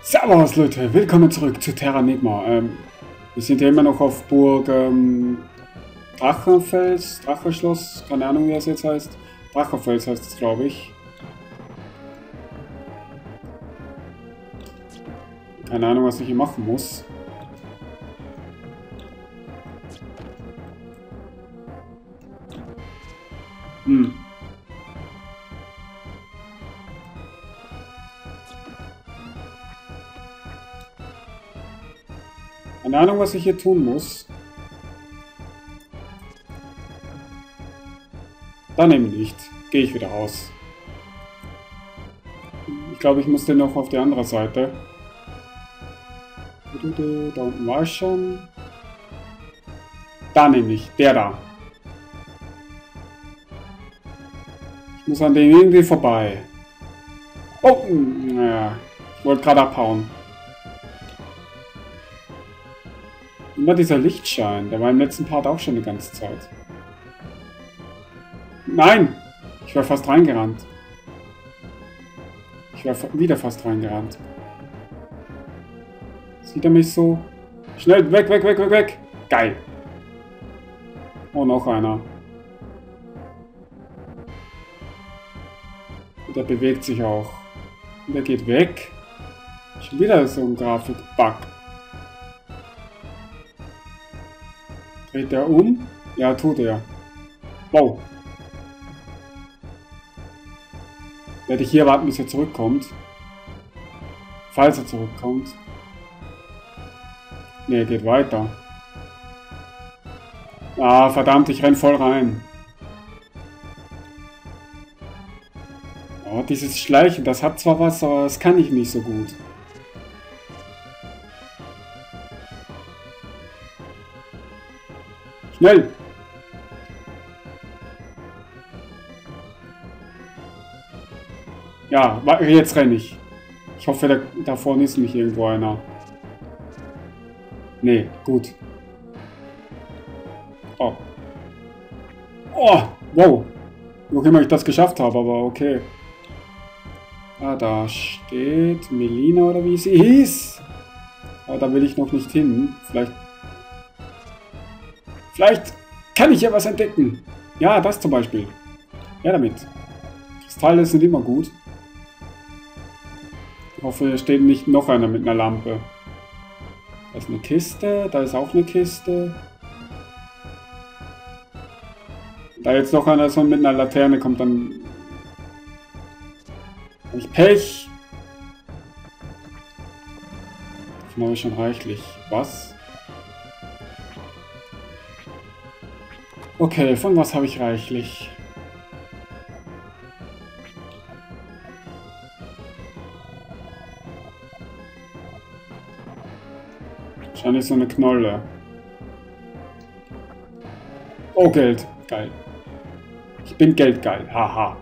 Servus Leute, willkommen zurück zu Terranigma. Wir sind ja immer noch auf Burg Drachenfels, Drachenschloss, keine Ahnung wie es jetzt heißt. Drachenfels heißt es, glaube ich. Keine Ahnung, was ich hier machen muss. Keine Ahnung, was ich hier tun muss. Dann eben nicht. Gehe ich wieder raus. Ich glaube, ich musste noch auf die andere Seite. Da unten war ich schon. Da nämlich. Der da. Ich muss an dem irgendwie vorbei. Oh, naja. Ich wollte gerade abhauen. Immer dieser Lichtschein. Der war im letzten Part auch schon die ganze Zeit. Nein! Ich war fast reingerannt. Ich war wieder fast reingerannt. Sieht er mich so? Schnell, weg, weg, weg, weg, weg! Geil! Oh, noch einer. Der bewegt sich auch. Und der geht weg. Schon wieder so ein Grafik-Bug. Dreht er um? Ja, tut er. Wow. Werde ich hier warten, bis er zurückkommt. Falls er zurückkommt. Ne, er geht weiter. Ah, verdammt, ich renn voll rein. Oh, dieses Schleichen, das hat zwar was, aber das kann ich nicht so gut. Schnell! Ja, jetzt renne ich. Ich hoffe, da vorne ist nicht irgendwo einer. Nee, gut. Oh. Oh, wow. Wo immer ich das geschafft habe, aber okay. Ah, da steht Melina oder wie sie hieß. Aber da will ich noch nicht hin. Vielleicht kann ich ja was entdecken. Ja, das zum Beispiel. Ja, damit. Kristalle sind immer gut. Ich hoffe, hier steht nicht noch einer mit einer Lampe. Da ist eine Kiste, da ist auch eine Kiste. Da jetzt noch einer so mit einer Laterne kommt, dann habe ich Pech. Davon habe ich schon reichlich. Was? Okay, von was habe ich reichlich? Wahrscheinlich so eine Knolle. Oh, Geld. Geil. Ich bin geldgeil. Haha.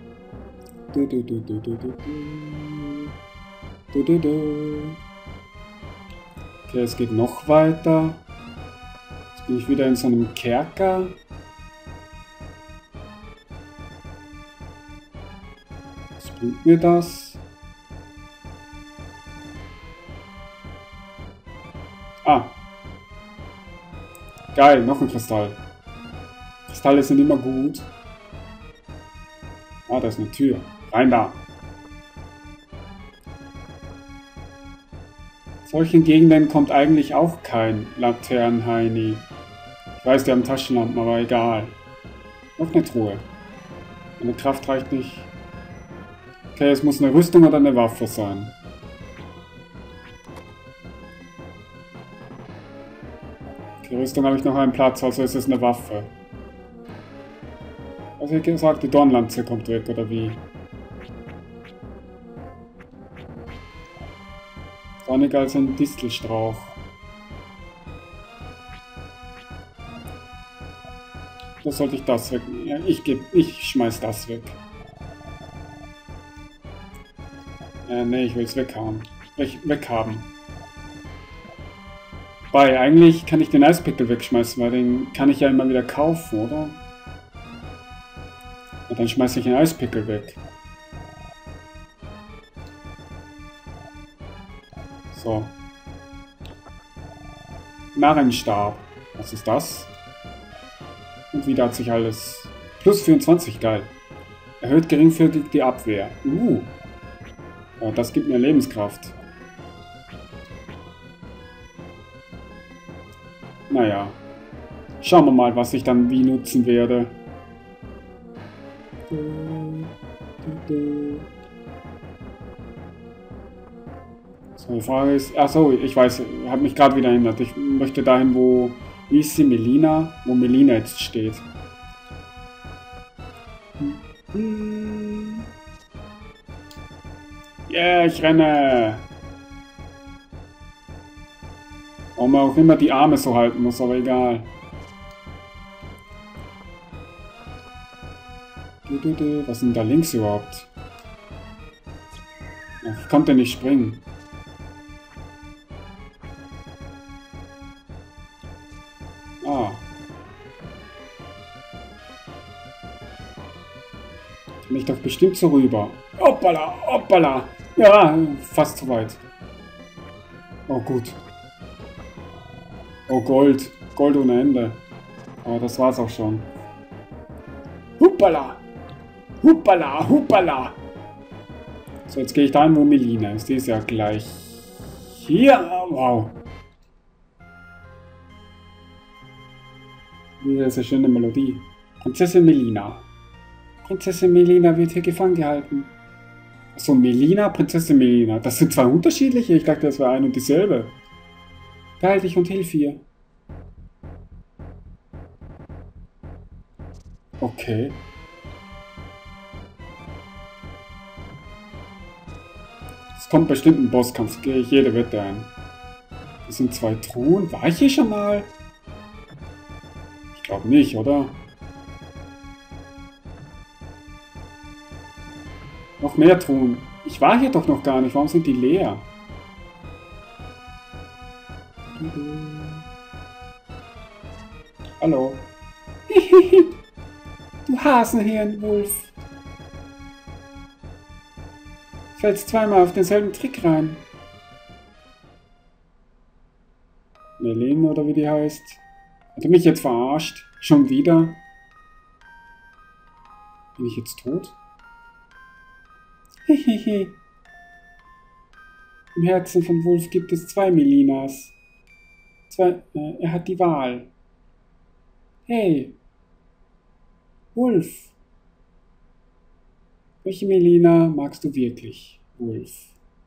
Okay, es geht noch weiter. Jetzt bin ich wieder in so einem Kerker. Was bringt mir das? Ah. Geil, noch ein Kristall. Kristalle sind immer gut. Ah, da ist eine Tür. Rein da. In solchen Gegenden kommt eigentlich auch kein Laternenheini. Ich weiß, die haben Taschenlampen, aber egal. Noch eine Truhe. Meine Kraft reicht nicht. Okay, es muss eine Rüstung oder eine Waffe sein. Die Rüstung habe ich noch einen Platz, also ist es eine Waffe. Also ich gesagt, die Dornlanze kommt weg, oder wie? Sonniger als ein Distelstrauch. Oder sollte ich das weg? Ja, ich schmeiß das weg. Nee, ich will es weghaben. Weghaben. Weil eigentlich kann ich den Eispickel wegschmeißen, weil den kann ich ja immer wieder kaufen, oder? Und dann schmeiße ich den Eispickel weg. So. Narrenstab. Was ist das? Und wieder hat sich alles... Plus 24, geil. Erhöht geringfügig die Abwehr. Ja, das gibt mir Lebenskraft. Naja. Schauen wir mal, was ich dann wie nutzen werde. So, die Frage ist... Achso, ich weiß, ich habe mich gerade wieder erinnert. Ich möchte dahin, wo... Wie ist sie? Melina? Wo Melina jetzt steht. Yeah, ich renne! Warum man auch immer die Arme so halten muss, aber egal. Was ist denn da links überhaupt? Ach, ich konnte nicht springen. Ah. Kann ich doch bestimmt so rüber. Hoppala, hoppala. Ja, fast zu weit. Oh gut. Oh Gold. Gold ohne Ende. Aber das war's auch schon. Hoppala. Hoppala, hoppala. So, jetzt gehe ich dahin, wo Melina ist. Die ist ja gleich hier. Wow. Das ist eine schöne Melodie. Prinzessin Melina. Prinzessin Melina wird hier gefangen gehalten. Achso, Melina, Prinzessin Melina. Das sind zwei unterschiedliche. Ich dachte, das wäre eine und dieselbe. Behalte dich und hilf ihr. Okay. Es kommt bestimmt ein Bosskampf. Gehe ich jede Wette ein. Das sind zwei Truhen. War ich hier schon mal? Ich glaube nicht, oder? Noch mehr Truhen. Ich war hier doch noch gar nicht. Warum sind die leer? Hallo. Du Hasenhirnwulf. Fällst zweimal auf denselben Trick rein. Melin oder wie die heißt. Hat er mich jetzt verarscht? Schon wieder? Bin ich jetzt tot? Hehehe. Im Herzen von Wulf gibt es zwei Melinas. Er hat die Wahl. Hey. Wulf. Welche Melina magst du wirklich, Wulf?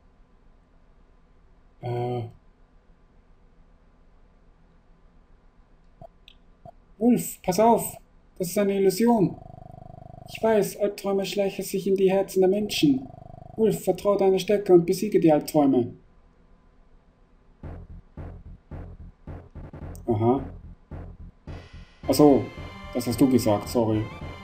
Wulf, pass auf. Das ist eine Illusion. Ich weiß, Albträume schleichen sich in die Herzen der Menschen. Wulf, vertraue deiner Stärke und besiege die Albträume. Aha. Achso, das hast du gesagt, sorry.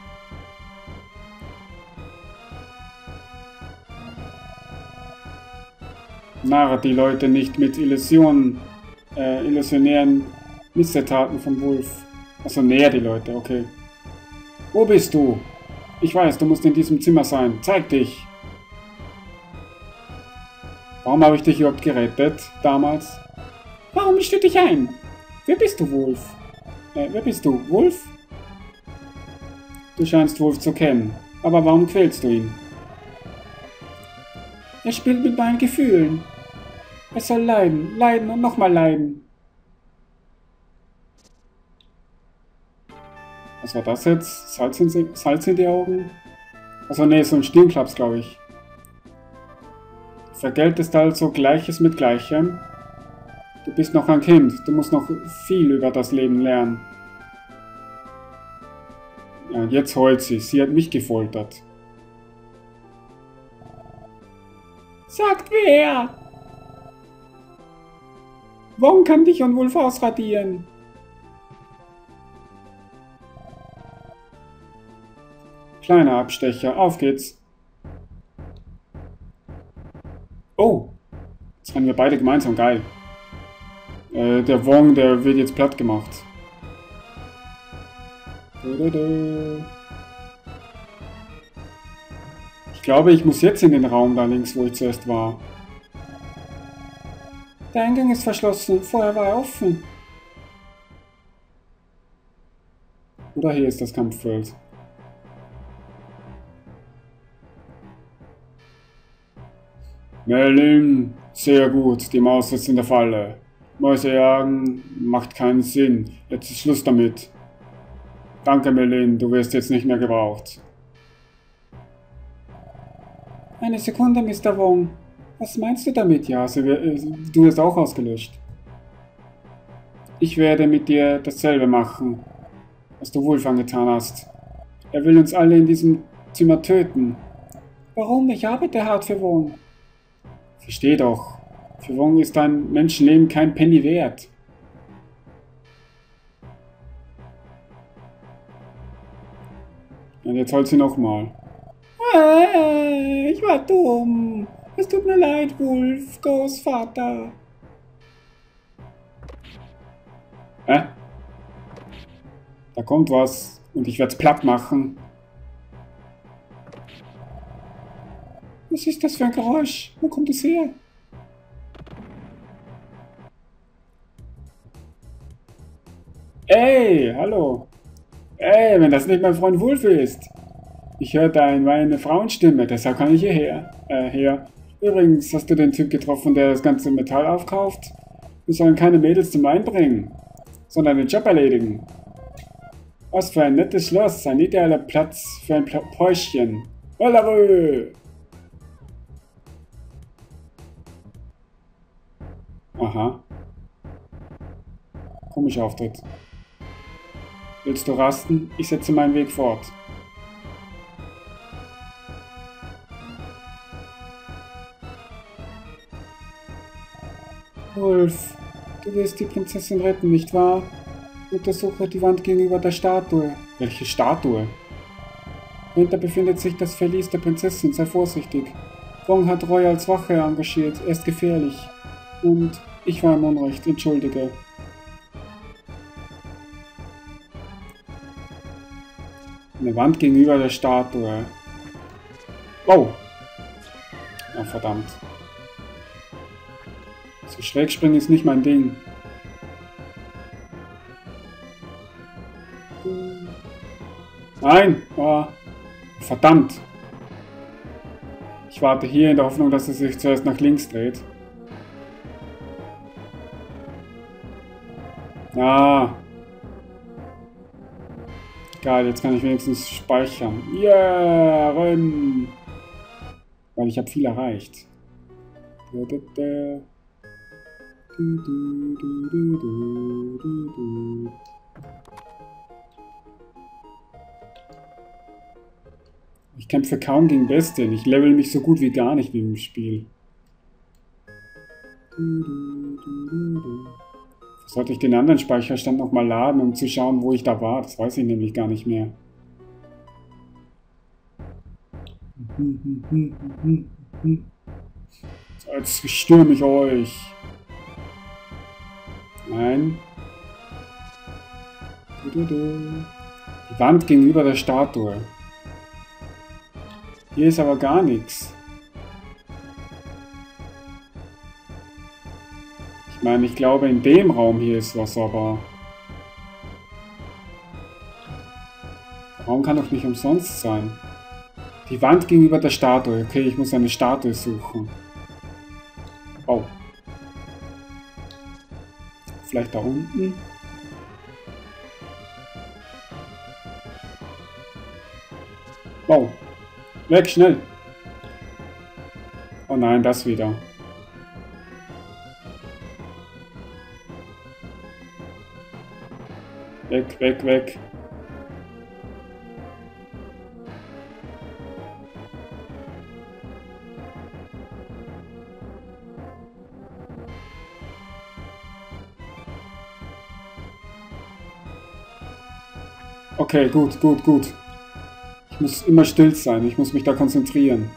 Narre die Leute nicht mit illusionären Missetaten von Wulf. Achso, näher die Leute, okay. Wo bist du? Ich weiß, du musst in diesem Zimmer sein. Zeig dich! Warum habe ich dich überhaupt gerettet, damals? Warum mischst du dich ein? Wer bist du, Wulf? Wer bist du, Wulf? Du scheinst Wulf zu kennen. Aber warum quälst du ihn? Er spielt mit meinen Gefühlen. Er soll leiden, leiden und nochmal leiden. Was war das jetzt? Salz in die Augen? Achso, nee, so ein Stirnklaps, glaube ich. Vergeltest also Gleiches mit Gleichem? Du bist noch ein Kind, du musst noch viel über das Leben lernen. Ja, jetzt heult sie. Sie hat mich gefoltert. Sagt wer? Wong kann dich und Wulf ausradieren. Kleiner Abstecher, auf geht's. Oh, jetzt rennen wir beide gemeinsam, geil. Der Wong, der wird jetzt platt gemacht. Ich glaube, ich muss jetzt in den Raum da links, wo ich zuerst war. Der Eingang ist verschlossen. Vorher war er offen. Oder hier ist das Kampffeld. Merlin, sehr gut. Die Maus sitzt in der Falle. Mäuse jagen macht keinen Sinn. Jetzt ist Schluss damit. Danke, Merlin. Du wirst jetzt nicht mehr gebraucht. Eine Sekunde, Mr. Wong. Was meinst du damit? Ja, du wirst auch ausgelöscht. Ich werde mit dir dasselbe machen, was du Wulfang getan hast. Er will uns alle in diesem Zimmer töten. Warum? Ich arbeite hart für Wong. Versteh doch. Für Wong ist ein Menschenleben kein Penny wert. Und jetzt holt sie nochmal. Ich war dumm. Es tut mir leid, Wulf, Großvater. Da kommt was und ich werde es platt machen. Was ist das für ein Geräusch? Wo kommt es her? Ey, hallo. Ey, wenn das nicht mein Freund Wulf ist. Ich höre meine Frauenstimme, deshalb kann ich hierher. Her. Übrigens, hast du den Typ getroffen, der das ganze Metall aufkauft? Wir sollen keine Mädels zum Einbringen, sondern den Job erledigen. Was für ein nettes Schloss, ein idealer Platz für ein Päuschen. Hollerö! Aha. Komischer Auftritt. Willst du rasten? Ich setze meinen Weg fort. Wulf, du wirst die Prinzessin retten, nicht wahr? Untersuche die Wand gegenüber der Statue. Welche Statue? Dahinter befindet sich das Verlies der Prinzessin, sei vorsichtig. Wong hat Roy als Wache engagiert, er ist gefährlich. Und ich war im Unrecht, entschuldige. Eine Wand gegenüber der Statue. Oh! Oh, verdammt. So schräg springen ist nicht mein Ding. Nein! Oh, verdammt! Ich warte hier in der Hoffnung, dass es sich zuerst nach links dreht. Ah! Geil, jetzt kann ich wenigstens speichern. Yeah, renn! Weil ich habe viel erreicht. Ich kämpfe kaum gegen Bestien. Ich level mich so gut wie gar nicht im Spiel. Sollte ich den anderen Speicherstand nochmal laden, um zu schauen, wo ich da war? Das weiß ich nämlich gar nicht mehr. So, jetzt stürme ich euch. Nein. Die Wand gegenüber der Statue. Hier ist aber gar nichts. Ich meine, ich glaube, in dem Raum hier ist was, aber... Der Raum kann doch nicht umsonst sein. Die Wand gegenüber der Statue. Okay, ich muss eine Statue suchen. Oh. Vielleicht da unten? Wow. Weg, schnell! Oh nein, das wieder. Weg, weg, weg. Okay, gut, gut, gut. Ich muss immer still sein, ich muss mich da konzentrieren.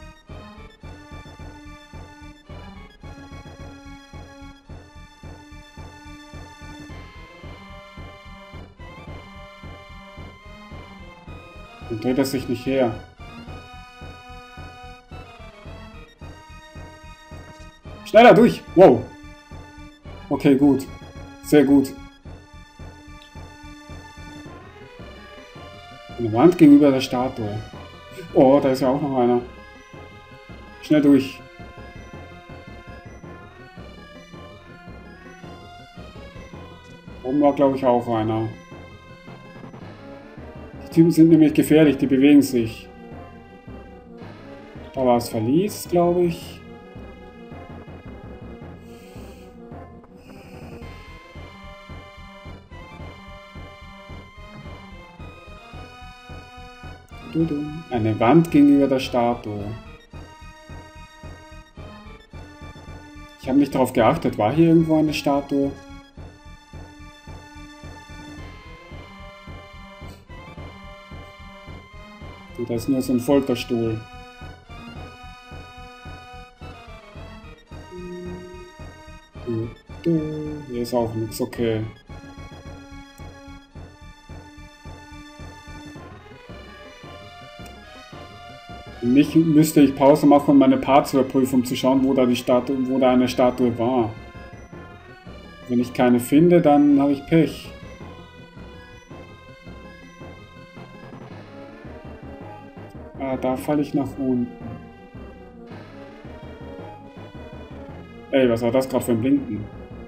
Dann dreht er sich nicht her. Schneller durch! Wow! Okay, gut. Sehr gut. Eine Wand gegenüber der Statue. Oh, da ist ja auch noch einer. Schnell durch. Oben war, glaube ich, auch einer. Die Typen sind nämlich gefährlich, die bewegen sich. Da war das Verlies, glaube ich. Eine Wand gegenüber der Statue. Ich habe nicht darauf geachtet. War hier irgendwo eine Statue? Da ist nur so ein Folterstuhl. Hier ist auch nichts, okay. Nicht müsste ich Pause machen und meine Part zu überprüfen, um zu schauen, wo da eine Statue war. Wenn ich keine finde, dann habe ich Pech. Ah, da falle ich nach unten. Ey, was war das gerade für ein Blinken?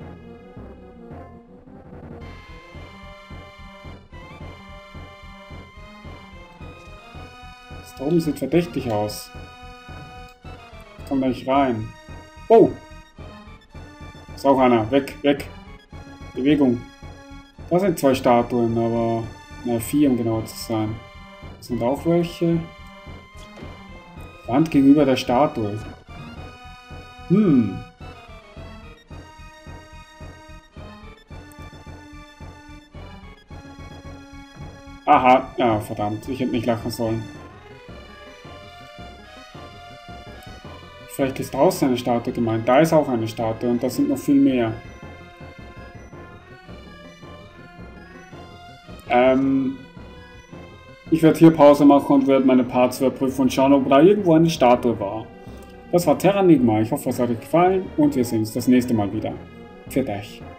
Das da oben sieht verdächtig aus. Ich komme da nicht rein. Oh! Ist auch einer. Weg, weg. Bewegung. Da sind 2 Statuen, aber... Na, 4, um genau zu sein. Das sind auch welche. Wand gegenüber der Statue. Aha, ja, verdammt. Ich hätte nicht lachen sollen. Vielleicht ist draußen eine Statue gemeint. Da ist auch eine Statue und da sind noch viel mehr. Ich werde hier Pause machen und werde meine Parts überprüfen und schauen, ob da irgendwo eine Statue war. Das war Terranigma. Ich hoffe, es hat euch gefallen und wir sehen uns das nächste Mal wieder. Pfiat euch.